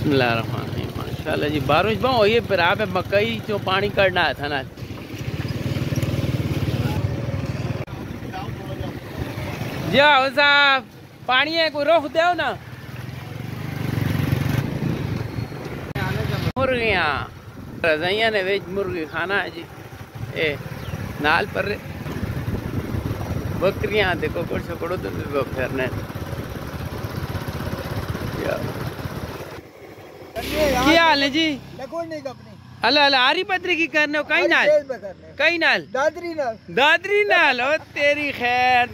बिस्मिल्लाहिर्रहमानिर्रहीम। माशाल्लाह जी बारिश बहुत हुई है, फिर आप मकई जो पानी करना है था ना जी साहब, पानी है कोई रोक दो ना। मुर्गियाँ रजाइया ने वेज मुर्गी खाना है जी। ए नाल पर बकरियाँ देखो कुछ कड़ो तो फिरने क्या हाल है जी? अल्लाह अल्लाह आरी पत्री की करने हो कहीं नाल दादरी नाल ओ तेरी खैर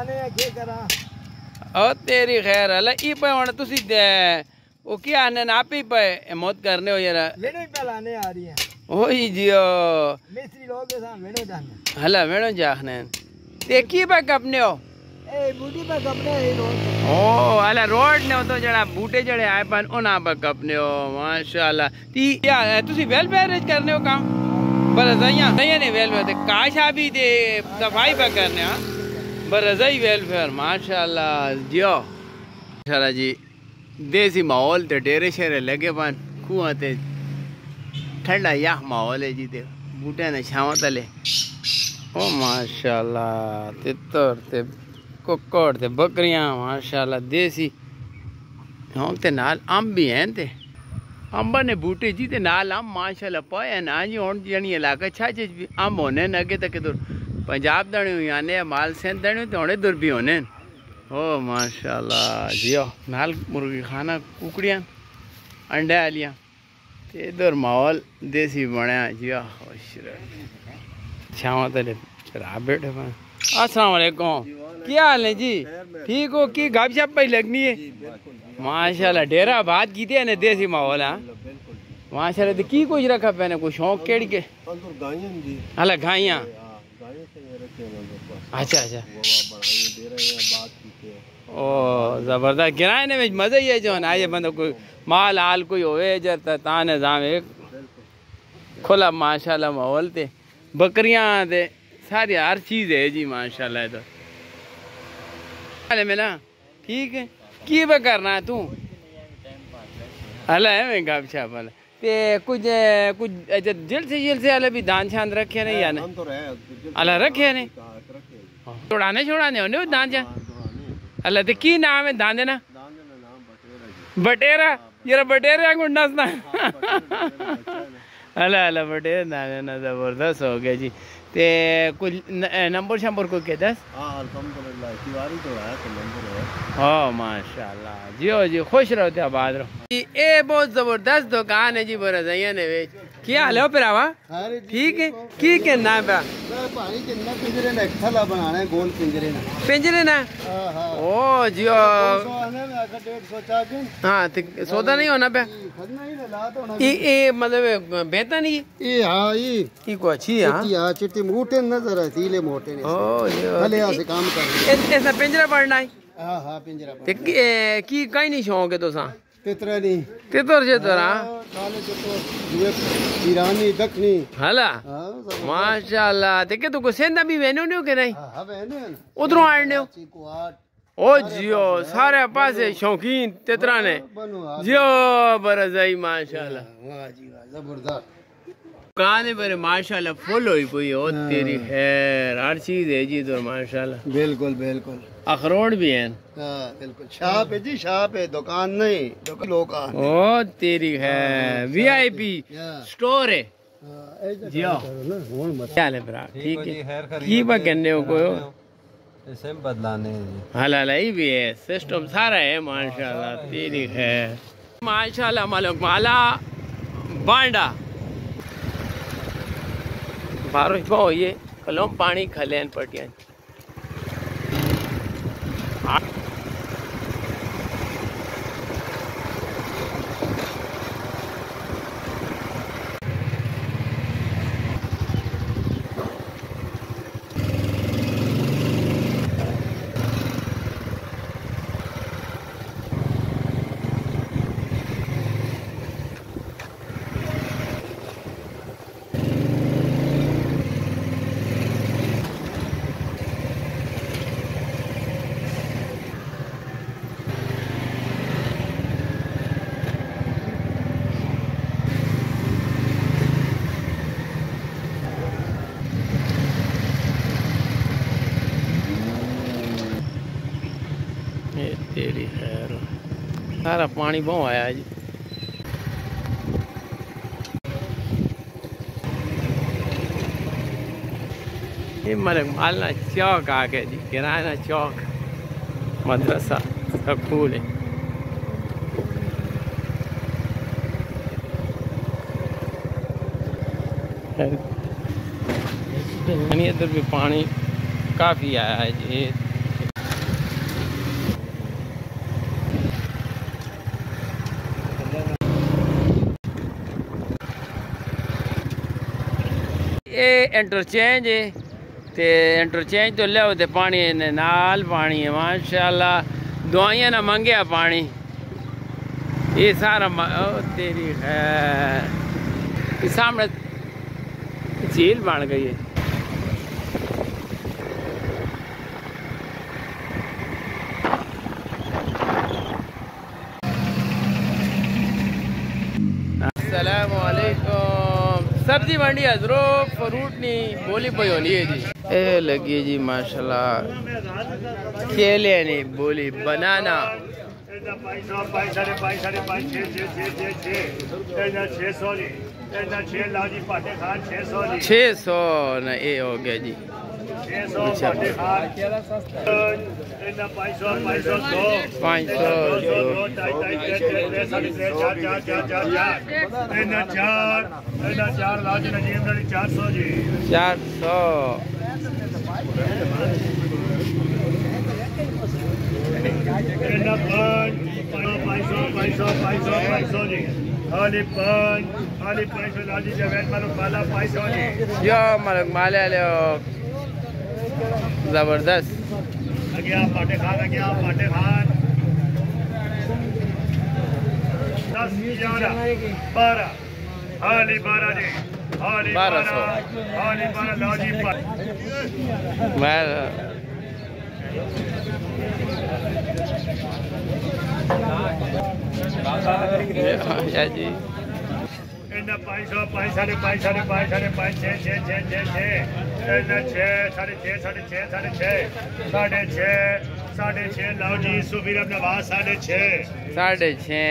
ओ तेरी खैर अल्लाह ई पे हुन तुसी ओ क्या आने आप ही पे मौत करने हो यार वेणो पे लाने आ रही है ओही जियो मिस्त्री लोग के साथ वेणो जाने हला वेणो जाखने ते की पे कपने हो ए बूटी पे कपने है रोड ओ अला रोड ने तो जड़ा बूटे जड़े आए पन ओना पे कपने हो माशाल्लाह ती क्या तुसी वेलफेयर करने हो काम बरजाइया नहीं ने वेलफेयर ते काशा भी दे सफाई पे करने हां बरजाई वेलफेयर माशाल्लाह जियो माशाल्लाह जी देसी माहौल ते डेरे शेरे लगे पन कुआं ते ठंडा या माहौल है जी ते बूटे ने छाव तले ओ माशाल्लाह तितर ते कुक्कड़ ते बकरियां माशाल्लाह देसी हम ते नाल अंब भी हैं ते अंब ने बूटे जी ते नाल अंब माशाल्लाह पाए ना जी हुन जणी इलाका छाछ भी अंब होने न अगे तक दूर पंजाब दणियो याने माल सेंध दणियो ते हुणे दूर भी होने ओ माशाल्लाह जियो नाल मुर्गी खाना कुकड़ियां अंडे आलियां ते इधर माहौल देसी बनया जियो खुश छावा तले चरा बैठे अस्सलाम वालेकुम क्या हाल है जी? ठीक हो की गप शप पे लगनी है माशाल्लाह डेरा बात की थी ने देसी माहौल है माशाल्लाह तो की कुछ रखा पैने कोई शौक केड़ी के हला गाइयां अच्छा अच्छा ओ जबरदस्त किराए ने मजा ही है जो ना ये बंदो कोई माल हाल कोई होवे जर ताने जावे खुला माशाल्लाह माहौल ते बकरियां ते सारी हर चीज है जी माशाल्लाह तो में ना ठीक है की पे करना है तू हला है मैं गप छाप वाला ते कुछ कुछ जेल से हला भी दान शान रखे नहीं याने हला रखे नहीं छोड़ाने होने दान जा हला ते की नाम है दान देना बटेरा यार बटेरा को नसना हला हला बटेरा ना जबरदस्त हो गया जी ते कुछ नंबर शंबर को के 10 अल्हम्दुलिल्लाह तिवारी तो है तो नंबर है हां माशाल्लाह जियो जी खुश रहो ते आबाद रहो ये बहुत जबरदस्त दुकान है जी बरजाइया ने वे क्या हाल है भरावा ठीक है की कहना है पानी कितना पिंजरे ने थला बनाना है गोल पिंजरे ना हां ओ जियो आने में आकर 150 चार्ज हां तो सौदा नहीं होना पे खतना ही ला तो होना ये मतलब बेहतर नहीं ये हां ये को अच्छी है हां चिट्टी मोटे नजर है सीले मोटे ने ओ भले से काम कर ऐसा पिंजरा पड़ना है हां हां पिंजरा ते की कहीं नहीं शौक है तो सा तितरा नहीं तितर जे तरा काले तो जुए ईरानी दक्षिणी हला हां माशाल्लाह ते के तो को सेंदा भी वेनो न्यो के नहीं हां वेने उधरों आने चीको आठ ओ जियो सारे पासे शौकीन तितरा ने जियो बरजाई माशाल्लाह वाह जी वाह जबरदस्त दुकान पर माशाल्लाह फुल हुई कोई और तेरी खैर हर चीज है जी तो माशाल्लाह बिल्कुल बिल्कुल अखरोट भी है हाँ बिल्कुल शाप है जी शाप है दुकान नहीं दुकान लोग ओ तेरी खैर वीआईपी स्टोर है जियो क्या है भरा ठीक है की बा कहने हो कोई सेम बदलाने हलाई भी है सिस्टम सारा है माशाल्लाह तेरी खैर माशाल्लाह मालूम माला बांडा बारिश बहुत ये कलम पानी खलेन पटियां सारा पानी बहुत आया जी। ये मरे मालना चौक आ गया जी, किराना चौक मदरसा स्कूल है। इधर भी पानी काफ़ी आया है जी। ये इंटरचेंज है ते इंटरचेंज तो लिया तो पानी नाल पानी है माशाल्लाह, दुआइयां ना मंगया पानी। ये सारा तेरी खैर सामने झील बन गई है। अस्सलामुअलैकुम। सब्जी मंडी हजरो फ्रूट नहीं बोली पई होनी है जी। ए लगी जी माशाल्लाह, केले नहीं बोली, बनाना 600 ना ये हो गया जी। 400 यो मलक माले ले जबरदस्त। पाटे खान 10 11 12 हाली 12 जी, हाली 1200 हाली 12 लाजी पर मैं या जी। 500 5 साढ़े 5 साढ़े 5 साढ़े 5 6 6 6 6 6 साढ़े 6 साढ़े 6 साढ़े 6 साढ़े 6 लाओ जी। सुबीर नवाज 6.5 6.5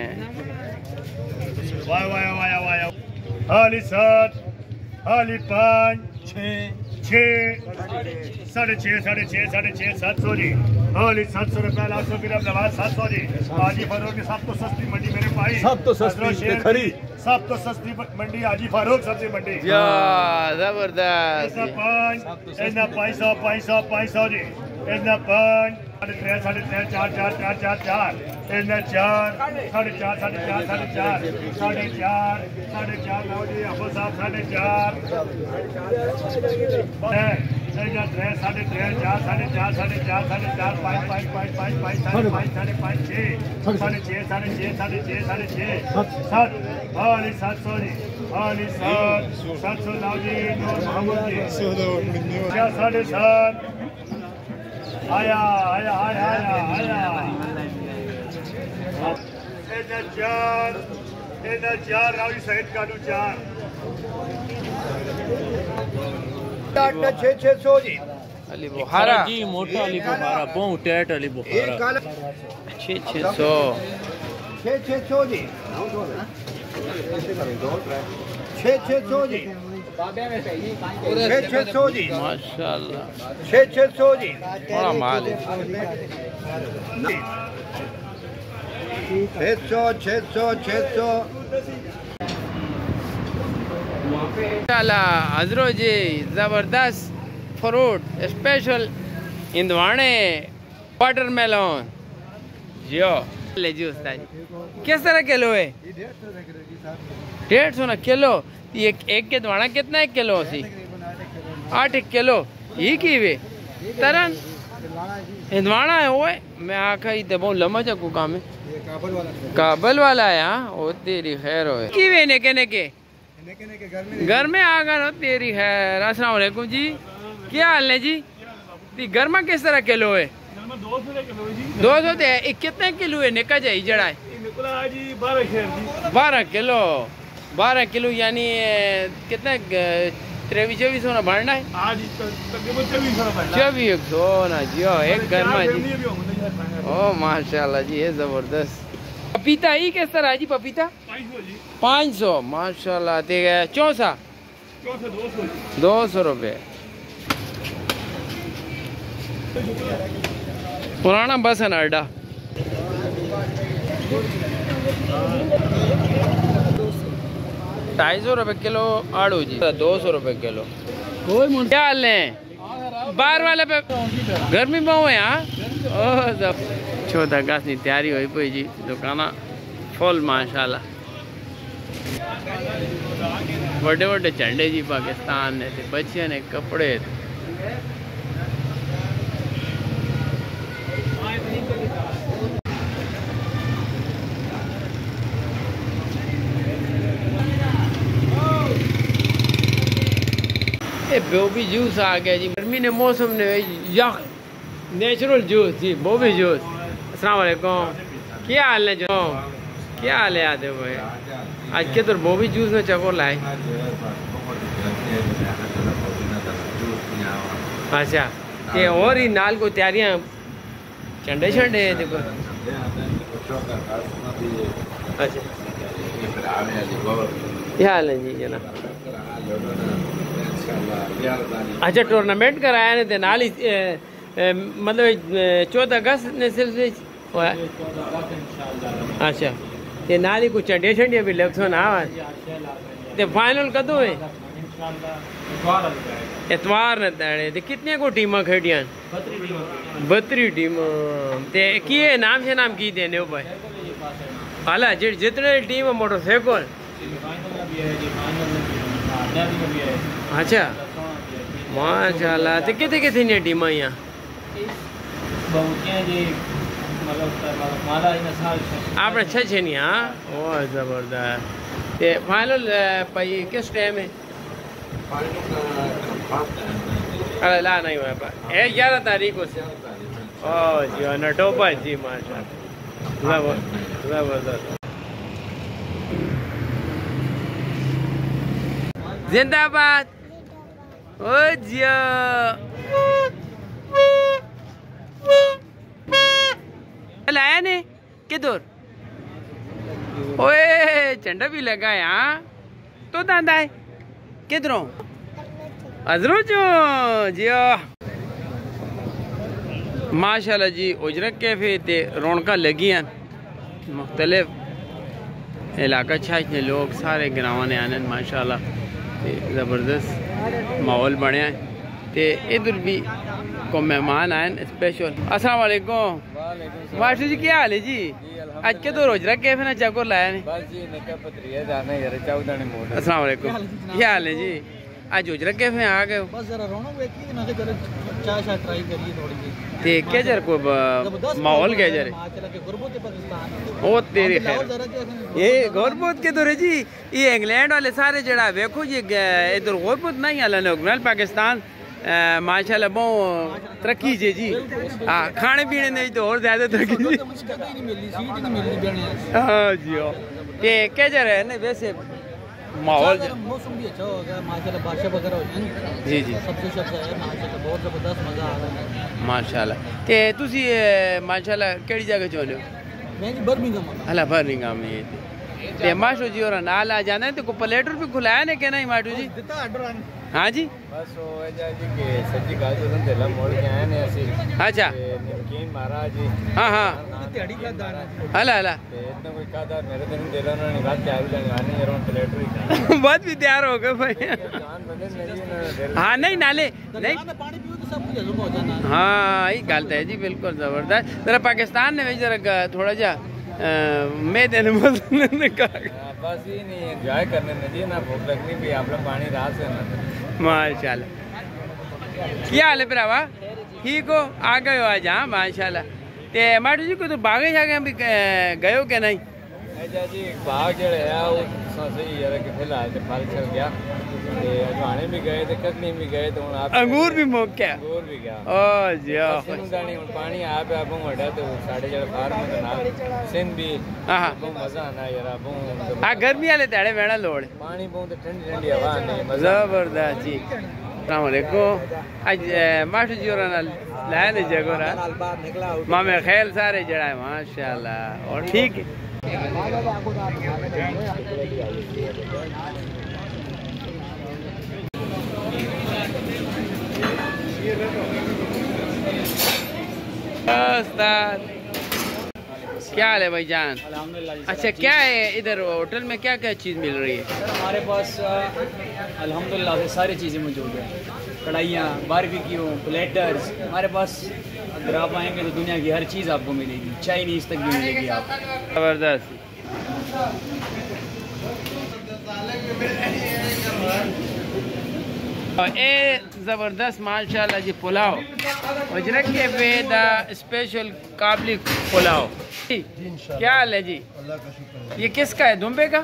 वाह वाह वाह वाह हाली 7 हाली 5 6 साढ़े 6 साढ़े 6 साढ़े 6 700 जी। हाली 700 रुपया लाख सुबीर नवाज 700 जी। हाजी फारूक की सब तो सस्ती मंडी मेरे भाई, सब तो सस्ती खरी, सब तो सस्ती मंडी हाजी फारूक सब्जी मंडी। या जबरदस्त। 500 500 500 जी। 5 साढ़े 3 4 4 4 4 4 4 साढ़े 4 साढ़े 4 साढ़े 4 साढ़े 4 साढ़े 4 लाओ जी। अबू साहब 4.5 साढ़े 3 4 साढ़े 4 साढ़े 4 साढ़े 4 5 5 5 5 5 साढ़े 5 साढ़े 5 6 साढ़े 6 साढ़े 6 साढ़े 6 साढ़े 6 7 हाली 700 जी। हाली 700 लाओ जी। नूर मोहम्मद जी 7.5 आया आया आया आया आया 4 रावी सहित कानू 4 600 जी। अली बुखारा जी, मोटा अली बुखारा, बहुत टैट अली बुखारा 600 600 जी। 600 जी। 600 जी माशाल्लाह। 600 जी। बड़ा माल है। 600 हजरो जी जबरदस्त फ्रूट स्पेशल इंदवाने वाटरमेलन जियो ले जी उस्ताद जी। किस तरह किलो है? 150 ना किलो। एक के दवाना कितना है किलो सी? 8 किलो ही की वे तरन इंदवाना है वो। मैं आखा ही बहुत लम्बा चक्कू काम है। काबल वाला है। हाँ वो तेरी खैर हो की वे ने घर में आ गए तेरी खैर। अस्सलाम वालेकुम जी, क्या हाल है जी? गर्मा किस तरह किलो है? 200 है। कितने किलो है निका जाए जड़ा है? 12 किलो। 12 किलो यानी कितना 2300 ना भरना है? 2400 ना जियो एक गर्मा जी। ओ माशाल्लाह जी, ये जबरदस्त पपीता ही किस तरह है जी पपीता? 500 माशाल्लाह। ते चौसा 200 रुपये। पुराना बसन अड्डा 250 रुपये किलो आड़ू जी, 200 रुपये किलो। क्या हाल है? बाहर वाले पे गर्मी बहुत है यहाँ। 14 अगस्त की तैयारी हुई पी जी, दुकाना फुल माशाल्लाह। बड़े बड़े झंडे जी पाकिस्तान ने, बच्चे ने कपड़े। बोबी जूस आ गया जी, गर्मी ने मौसम ने यक नेचुरल जूस जी, बोबी जूस। अस्सलाम वालेकुम, क्या हाल है जो? क्या हाल है आते भाई? आज के तो बोबी जूस में चकोर लाए। अच्छा, ये और ही नाल को तैयारियां चंडे चंडे देखो। अच्छा, क्या हाल है जी जनाब? अच्छा, टूर्नामेंट कराया ने ते नाल ही मतलब 14 अगस्त ने सिलसिले होया। अच्छा, ते नाल ही कुछ चंडिया छंडिया भी लग सो ना। ते फाइनल कदों है? इतवार ने तड़े। ते कितने को टीमां खेडियां? 32 टीम। ते की नाम से नाम की देने हो भाई? हाला जितने टीम मोटरसाइकिल। अच्छा माशाल्लाह। तो कितने कितने ने टीम यहाँ? आपने 6 नहीं? हाँ, बहुत ज़बरदस्त। ये फाइनल भाई किस टाइम है? अरे ला नहीं हुआ पर 11 तारीख को से। ओह जी नटोपा जी माशाल्लाह ज़बरदस्त। जिंदाबाद। ओ जिया लाया ने किधर? ओए झंडा भी लगा यहाँ तो दांदा है किधरों? अजरो जो जिया माशाल्लाह जी। उजरक कैफे ते रौनक लगी हैं, मुख्तलिफ इलाका छाछने लोग सारे ग्रावां ने आने माशाल्लाह। ज़बरदस्त माहौल बने ते इधर भी को मेहमान आए स्पेशल। अस्सलाम वालेकुम। मास्टर जी क्या हाल है जी? आज के तो रोज रख कैफे ना चकोर लाया ने। अस्सलाम वालेकुम, क्या हाल है जी? आज उजरा कैफे आ गए? बस जरा रौनक देखी ना, जरा चाय शाय ट्राई करिए थोड़ी सी। ते क्या जर को माहौल क्या जर ओ तेरे खैर ये गुरबत के दौरे जी। ये इंग्लैंड वाले सारे जड़ा वेखो जी इधर गुरबत नहीं आला पाकिस्तान माशाल्लाह बहुत तरक्की जी जी। हाँ, खाने पीने नहीं तो और ज्यादा तरक्की जी। हाँ जी हाँ। ये क्या जर है ना वैसे माहौल मौसम भी अच्छा हो गया माशाल्लाह, बारिश वगैरह हो गई जी जी, सबसे अच्छा है माशाल्लाह, बहुत ज़बरदस्त मज़ा आ रहा है माशाल्लाह। ते तुसी माशाल्लाह केड़ी जगह चले हो? मैं जी बर्मिंघम। हला बर्मिंघम में ते माशो जी और नाल आ जाना है तो को प्लेटर भी खुलाया ने के नहीं माटू जी? हाँ जी बस वो है जी के सच्ची गाल जो देला मोड़ के आए ने ऐसे। अच्छा नमकीन महाराज जी। हाँ हाँ दिहाड़ी का दाना हला हला इतना कोई कादार मेरे दिन देला उन्होंने बात क्या जाने आने यार प्लेटर ही बहुत भी तैयार हो गए भाई। हाँ नहीं नाले नहीं पानी पियो तो सब कुछ हजम हो जाना। हाँ ये गलत है जी, बिल्कुल जबरदस्त। जरा पाकिस्तान ने जरा थोड़ा जा मैं देने ने कहा बस ही नहीं एंजॉय करने नहीं ना, भूख लगनी भी आप लोग पानी रात से ना माशाल्लाह। क्या हाल है भरावा? ठीक हो? आ गए हो आज? हाँ माशाल्लाह। ते माटू जी को तो बागे जाके भी गए हो क्या नहीं? अच्छा जी बाग जड़े है वो सही यार कि फिलहाल तो फल चल गया, अजवाने भी गए थे, ककड़ी भी गए तो आप अंगूर भी मुक गया। अंगूर भी गया ओ जी पानी आ पे आप वड़ा तो साढ़े जड़ फार्म के नाल सिंध भी। हां मजा आना यार अब आ गर्मी वाले ताड़े वेड़ा लोड़ पानी बहुत ठंडी ठंडी हवा ने जबरदस्त जी। अस्सलाम वालेकुम। आज मास्टर जी और लाया ने जगोरा मामे खैल सारे जड़ा है माशाल्लाह। और ठीक उस्ताद क्या हाल है भाईजान? अच्छा, क्या है इधर होटल में क्या क्या चीज़ मिल रही है? सर हमारे पास अल्हम्दुलिल्लाह से सारी चीज़ें मौजूद हैं। कढ़ाइयाँ, बारबेक्यू, प्लेटर्स हमारे पास। अगर आप आएंगे तो दुनिया की हर चीज़ आपको मिलेगी, चाइनीज़ तक भी मिलेगी आपको। ज़बरदस्त। और ये ज़बरदस्त माशाल्लाह जी पुलाव उजरत के पे द स्पेशल काबली पुलाव। क्या हाल है जी? ये किसका है? दुम्बे का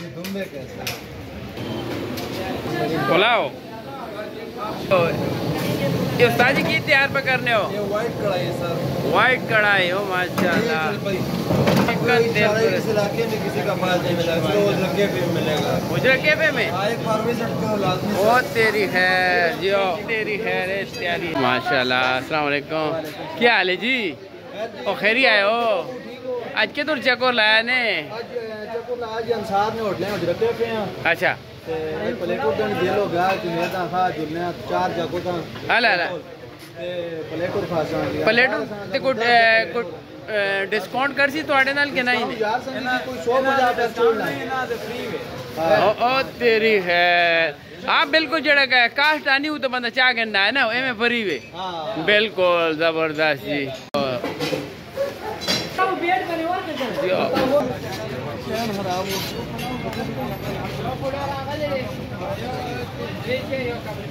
पुलाव? तो ये उस्ताद जी की तैयार पर करने हो? ये वाइट कढ़ाई है सर। वाइट कढ़ाई हो माशाल्लाह। इस इलाके में किसी का माल नहीं मिला, उजरत कैफे में मिलेगा। उजरत कैफे में? हाँ, एक बार विजिट करो लाजमी। बहुत तेरी खैर जियो, तेरी खैर है इश्तियारी माशाल्लाह। अस्सलाम वालेकुम, क्या हाल है जी? ओ खैरी आए हो? आज के दूर चकोर लाया ने? आज अंसार ने होटल उजरत कैफे हैं। अच्छा, प्लेटो दन दिलो गा जुनेदा खा जुने चार जगो ता हला हला ते प्लेटो खासा प्लेट ते कुछ डिस्काउंट कर सी ਤੁਹਾਡੇ ਨਾਲ कि नहीं? यार संग कोई 100 पे चलना है ना ते फ्री में। ओ तेरी खैर। हाँ बिल्कुल, जड़ा का कास्ट आनी हो तो बंदा चाह गंदा है ना, एमे फ्री वे। हां बिल्कुल जबरदस्त जी। खराब हो